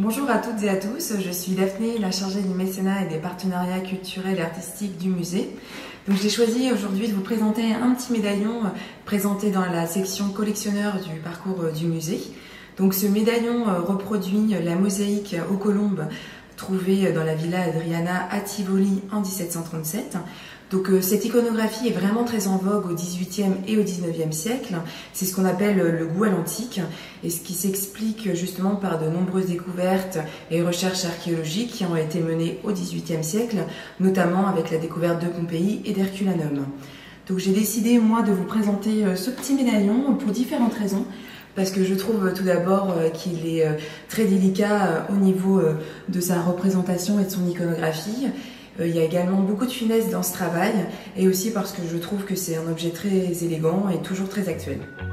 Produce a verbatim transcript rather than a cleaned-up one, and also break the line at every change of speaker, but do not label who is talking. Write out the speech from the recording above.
Bonjour à toutes et à tous, je suis Daphné, la chargée du mécénat et des partenariats culturels et artistiques du musée. Donc j'ai choisi aujourd'hui de vous présenter un petit médaillon présenté dans la section collectionneur du parcours du musée. Donc ce médaillon reproduit la mosaïque aux colombes trouvée dans la villa Adriana à Tivoli en mille sept cent trente-sept. Donc euh, cette iconographie est vraiment très en vogue au dix-huitième et au dix-neuvième siècle. C'est ce qu'on appelle le goût à l'antique et ce qui s'explique justement par de nombreuses découvertes et recherches archéologiques qui ont été menées au dix-huitième siècle, notamment avec la découverte de Pompéi et d'Herculanum. Donc j'ai décidé moi de vous présenter euh, ce petit médaillon pour différentes raisons. Parce que je trouve tout d'abord qu'il est très délicat au niveau de sa représentation et de son iconographie. Il y a également beaucoup de finesse dans ce travail et aussi parce que je trouve que c'est un objet très élégant et toujours très actuel.